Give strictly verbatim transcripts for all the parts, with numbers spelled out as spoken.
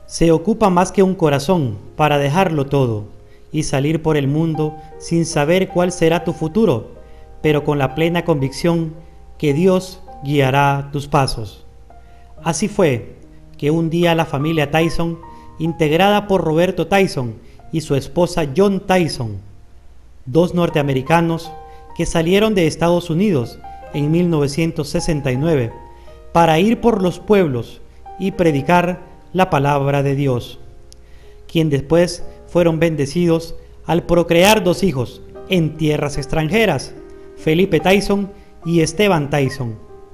Se ocupa más que un corazón para dejarlo todo y salir por el mundo sin saber cuál será tu futuro, pero con la plena convicción que Dios guiará tus pasos. Así fue que un día la familia Tyson, integrada por Roberto Tyson y su esposa John Tyson, dos norteamericanos que salieron de Estados Unidos en mil novecientos sesenta y nueve para ir por los pueblos y predicar la palabra de Dios, quien después fueron bendecidos al procrear dos hijos en tierras extranjeras, Felipe Tyson y Esteban Tyson.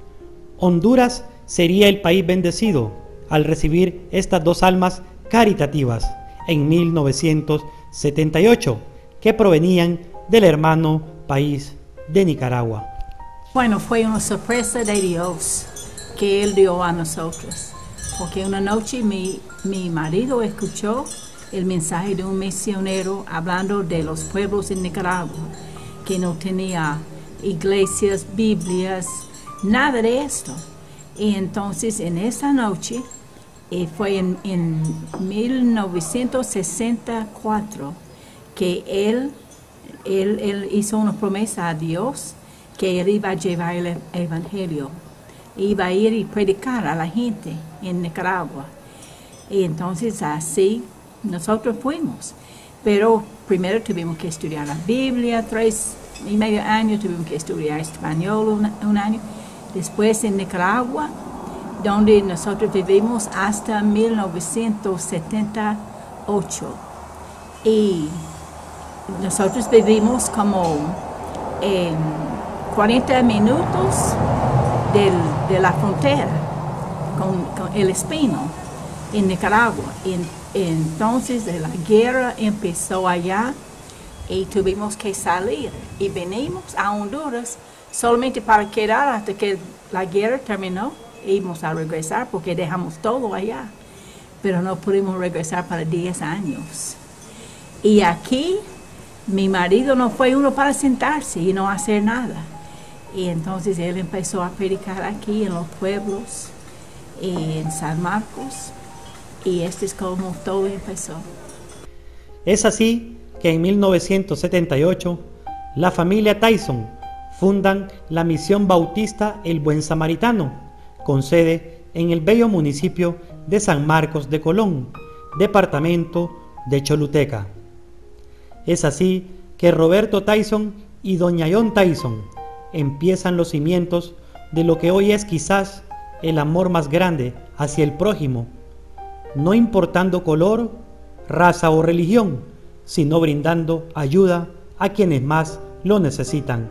Honduras sería el país bendecido al recibir estas dos almas caritativas en mil novecientos setenta y ocho, que provenían del hermano país de Nicaragua. Bueno, fue una sorpresa de Dios que Él dio a nosotros, porque una noche mi, mi marido escuchó el mensaje de un misionero hablando de los pueblos en Nicaragua, que no tenía iglesias, Biblias, nada de esto. Y entonces en esa noche, eh, fue en, en mil novecientos sesenta y cuatro, que él, él, él hizo una promesa a Dios que él iba a llevar el evangelio, iba a ir y predicar a la gente en Nicaragua. Y entonces así nosotros fuimos, pero primero tuvimos que estudiar la Biblia, tres y medio años, tuvimos que estudiar español un, un año, después en Nicaragua, donde nosotros vivimos hasta mil novecientos setenta y ocho, y nosotros vivimos como en cuarenta minutos del, de la frontera con, con el Espino en Nicaragua. Y, entonces la guerra empezó allá y tuvimos que salir y venimos a Honduras solamente para quedar hasta que la guerra terminó. Íbamos a regresar porque dejamos todo allá, pero no pudimos regresar para diez años. Y aquí mi marido no fue uno para sentarse y no hacer nada. Y entonces él empezó a predicar aquí en los pueblos, en San Marcos, y este es como todo empezó. Es así que en mil novecientos setenta y ocho la familia Tyson fundan la Misión Bautista El Buen Samaritano, con sede en el bello municipio de San Marcos de Colón, departamento de Choluteca. Es así que Roberto Tyson y doña John Tyson empiezan los cimientos de lo que hoy es quizás el amor más grande hacia el prójimo, no importando color, raza o religión, sino brindando ayuda a quienes más lo necesitan.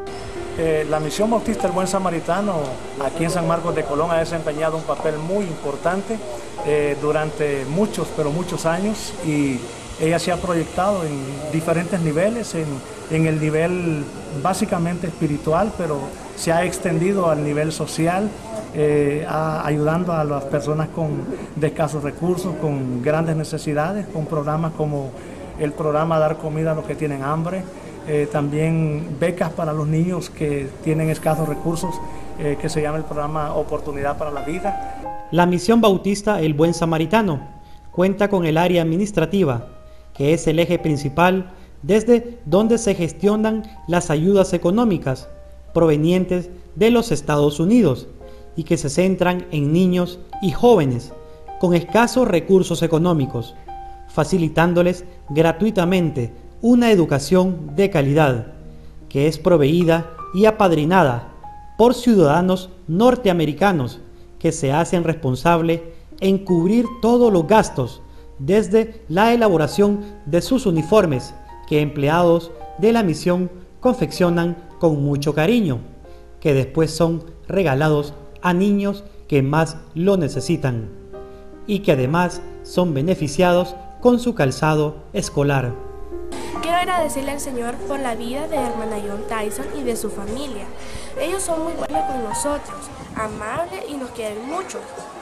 Eh, la Misión Bautista El Buen Samaritano aquí en San Marcos de Colón ha desempeñado un papel muy importante eh, durante muchos, pero muchos años, y ella se ha proyectado en diferentes niveles, en, en el nivel básicamente espiritual, pero se ha extendido al nivel social, eh, a, ayudando a las personas con, de escasos recursos, con grandes necesidades, con programas como el programa Dar Comida a los que tienen hambre, eh, también becas para los niños que tienen escasos recursos, eh, que se llama el programa Oportunidad para la Vida. La Misión Bautista El Buen Samaritano cuenta con el área administrativa, que es el eje principal desde donde se gestionan las ayudas económicas provenientes de los Estados Unidos y que se centran en niños y jóvenes con escasos recursos económicos, facilitándoles gratuitamente una educación de calidad que es proveída y apadrinada por ciudadanos norteamericanos que se hacen responsables en cubrir todos los gastos, desde la elaboración de sus uniformes que empleados de la misión confeccionan con mucho cariño, que después son regalados a niños que más lo necesitan y que además son beneficiados con su calzado escolar. Quiero agradecerle al Señor por la vida de hermana John Tyson y de su familia. Ellos son muy buenos con nosotros, amables y nos quieren mucho,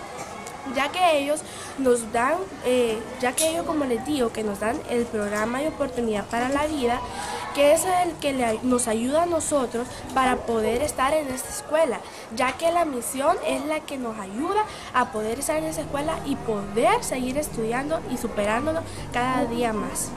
ya que ellos nos dan, eh, ya que ellos, como les digo, que nos dan el programa de Oportunidad para la Vida, que es el que le, nos ayuda a nosotros para poder estar en esta escuela, ya que la misión es la que nos ayuda a poder estar en esa escuela y poder seguir estudiando y superándonos cada día más.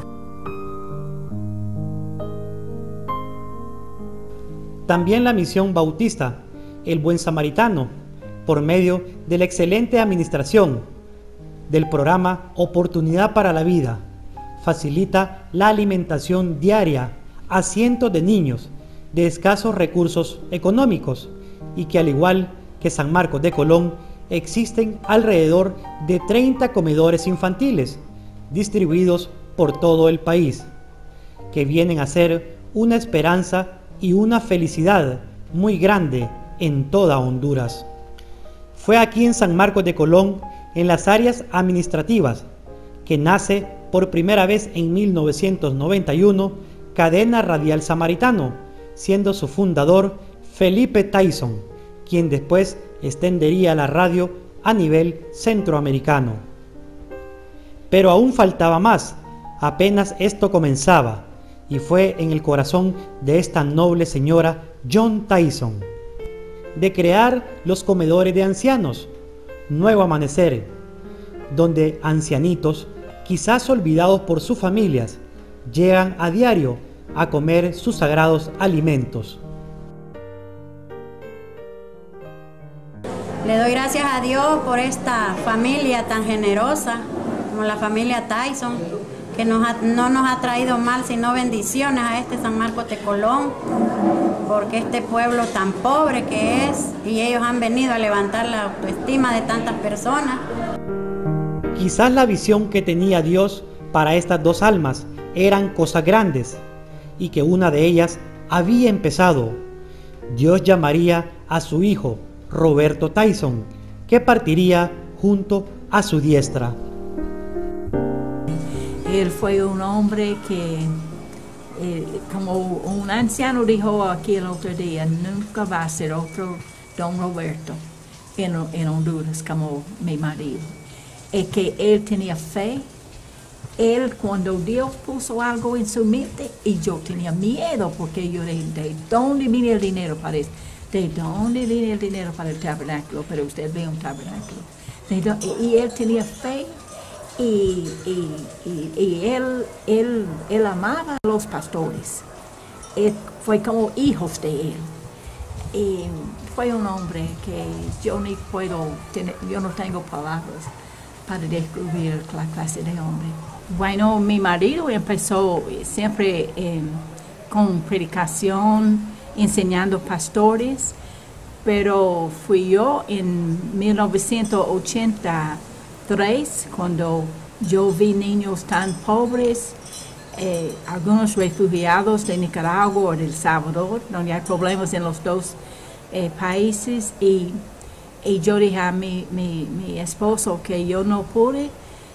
También la Misión Bautista, el Buen Samaritano, por medio de la excelente administración del programa Oportunidad para la Vida, facilita la alimentación diaria a cientos de niños de escasos recursos económicos y que, al igual que San Marcos de Colón, existen alrededor de treinta comedores infantiles distribuidos por todo el país, que vienen a ser una esperanza y una felicidad muy grande en toda Honduras. Fue aquí en San Marcos de Colón, en las áreas administrativas, que nace por primera vez en mil novecientos noventa y uno Cadena Radial Samaritano, siendo su fundador Felipe Tyson, quien después extendería la radio a nivel centroamericano. Pero aún faltaba más, apenas esto comenzaba, y fue en el corazón de esta noble señora John Tyson, de crear los comedores de ancianos, Nuevo Amanecer, donde ancianitos, quizás olvidados por sus familias, llegan a diario a comer sus sagrados alimentos. Le doy gracias a Dios por esta familia tan generosa como la familia Tyson, que nos ha, no nos ha traído mal sino bendiciones a este San Marcos de Colón, porque este pueblo tan pobre que es, y ellos han venido a levantar la autoestima de tantas personas. Quizás la visión que tenía Dios para estas dos almas eran cosas grandes, y que una de ellas había empezado. Dios llamaría a su hijo, Roberto Tyson, que partiría junto a su diestra. Él fue un hombre que, eh, como un anciano dijo aquí el otro día, nunca va a ser otro Don Roberto en, en Honduras como mi marido. Es que él tenía fe. Él, cuando Dios puso algo en su mente, y yo tenía miedo, porque yo de, de dónde viene el dinero para eso, de dónde viene el dinero para el tabernáculo, pero usted ve un tabernáculo. De, y él tenía fe. Y, y, y, y él, él, él amaba a los pastores. Él fue como hijos de él. Y fue un hombre que yo ni puedo tener, yo no tengo palabras para describir la clase de hombre. Bueno, mi marido empezó siempre eh, con predicación, enseñando pastores, pero fui yo en mil novecientos ochenta tres, cuando yo vi niños tan pobres, eh, algunos refugiados de Nicaragua o de El Salvador, donde hay problemas en los dos eh, países, y, y yo dije a mi, mi, mi esposo que yo no pude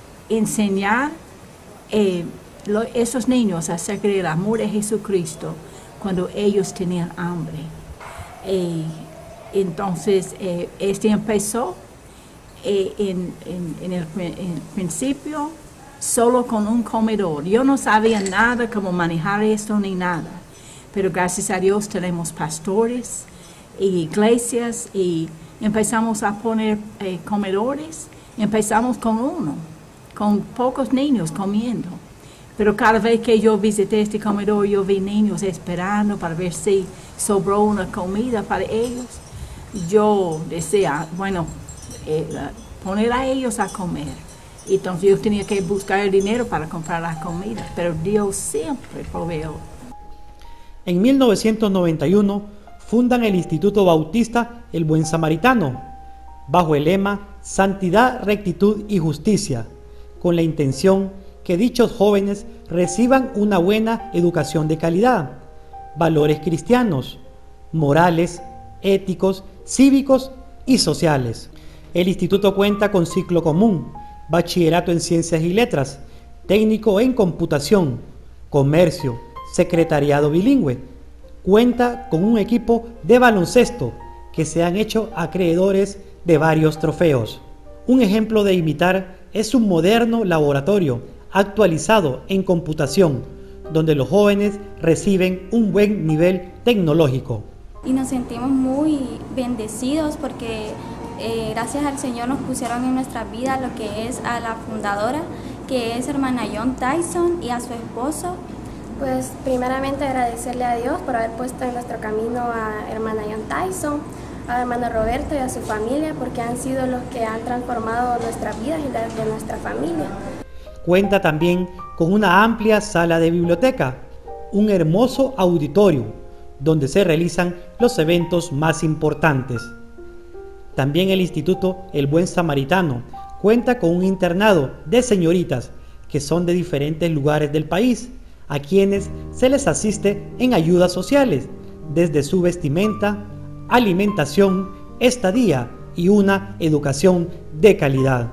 enseñar eh, lo, esos niños acerca del amor de Jesucristo cuando ellos tenían hambre. Eh, entonces, eh, este empezó Eh, en, en, en, el, en el principio solo con un comedor. Yo no sabía nada cómo manejar esto ni nada, pero gracias a Dios tenemos pastores y iglesias, y empezamos a poner eh, comedores. Empezamos con uno, con pocos niños comiendo, pero cada vez que yo visité este comedor yo vi niños esperando para ver si sobró una comida para ellos. Yo decía, bueno, Eh, poner a ellos a comer. Entonces yo tenía que buscar el dinero para comprar las comidas, pero Dios siempre proveó. En mil novecientos noventa y uno fundan el Instituto Bautista El Buen Samaritano, bajo el lema Santidad, Rectitud y Justicia, con la intención que dichos jóvenes reciban una buena educación de calidad, valores cristianos, morales, éticos, cívicos y sociales. El instituto cuenta con ciclo común, bachillerato en ciencias y letras, técnico en computación, comercio, secretariado bilingüe. Cuenta con un equipo de baloncesto que se han hecho acreedores de varios trofeos. Un ejemplo de imitar es un moderno laboratorio actualizado en computación, donde los jóvenes reciben un buen nivel tecnológico. Y nos sentimos muy bendecidos porque eh, gracias al Señor nos pusieron en nuestra vida lo que es a la fundadora, que es hermana John Tyson, y a su esposo. Pues primeramente agradecerle a Dios por haber puesto en nuestro camino a hermana John Tyson, a hermano Roberto y a su familia, porque han sido los que han transformado nuestra vida y la de nuestra familia. Cuenta también con una amplia sala de biblioteca, un hermoso auditorio, donde se realizan los eventos más importantes. También el Instituto El Buen Samaritano cuenta con un internado de señoritas que son de diferentes lugares del país, a quienes se les asiste en ayudas sociales, desde su vestimenta, alimentación, estadía y una educación de calidad.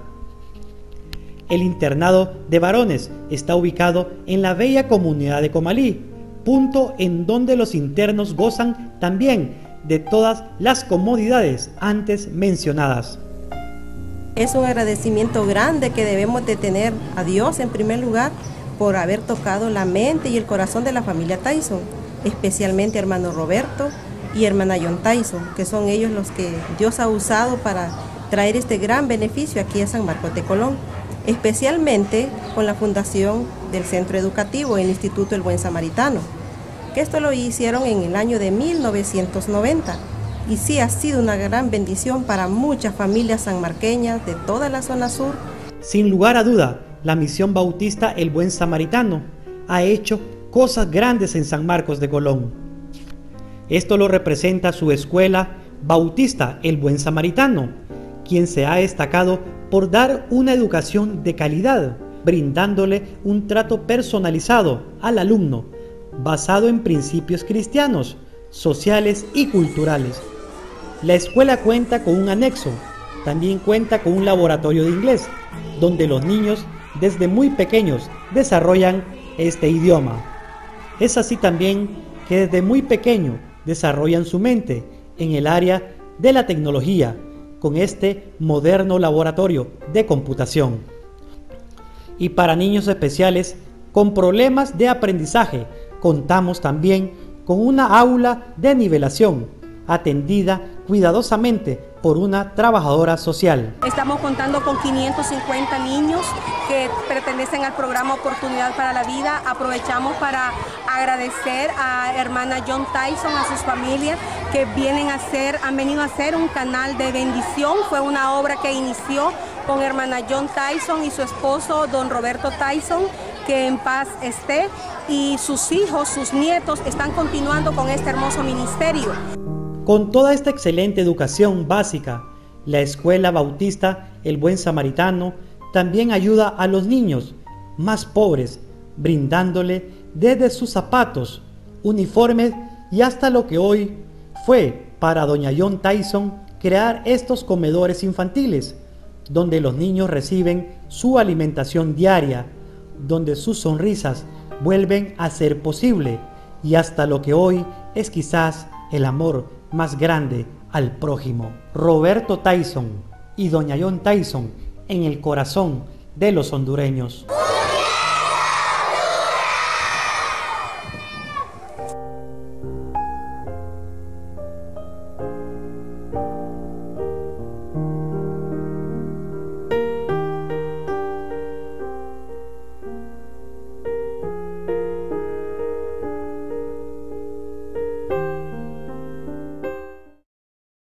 El internado de varones está ubicado en la bella comunidad de Comalí, punto en donde los internos gozan también de todas las comodidades antes mencionadas. Es un agradecimiento grande que debemos de tener a Dios en primer lugar por haber tocado la mente y el corazón de la familia Tyson, especialmente hermano Roberto y hermana John Tyson, que son ellos los que Dios ha usado para traer este gran beneficio aquí a San Marcos de Colón, especialmente con la fundación del Centro Educativo, el Instituto El Buen Samaritano, que esto lo hicieron en el año de mil novecientos noventa, y sí ha sido una gran bendición para muchas familias sanmarqueñas de toda la zona sur. Sin lugar a duda, la Misión Bautista El Buen Samaritano ha hecho cosas grandes en San Marcos de Colón. Esto lo representa su escuela Bautista El Buen Samaritano, quien se ha destacado por dar una educación de calidad, brindándole un trato personalizado al alumno, basado en principios cristianos, sociales y culturales. La escuela cuenta con un anexo, también cuenta con un laboratorio de inglés, donde los niños desde muy pequeños desarrollan este idioma. Es así también que desde muy pequeño desarrollan su mente en el área de la tecnología, con este moderno laboratorio de computación. Y para niños especiales con problemas de aprendizaje, contamos también con una aula de nivelación, atendida cuidadosamente por una trabajadora social. Estamos contando con quinientos cincuenta niños que pertenecen al programa Oportunidad para la Vida. Aprovechamos para agradecer a hermana John Tyson, a sus familias que vienen a hacer, han venido a hacer un canal de bendición. Fue una obra que inició con hermana John Tyson y su esposo don Roberto Tyson, que en paz esté, y sus hijos, sus nietos están continuando con este hermoso ministerio. Con toda esta excelente educación básica, la Escuela Bautista El Buen Samaritano también ayuda a los niños más pobres, brindándole desde sus zapatos, uniformes y hasta lo que hoy fue para doña John Tyson crear estos comedores infantiles, donde los niños reciben su alimentación diaria, donde sus sonrisas vuelven a ser posible, y hasta lo que hoy es quizás el amor más grande al prójimo. Roberto Tyson y doña John Tyson en el corazón de los hondureños.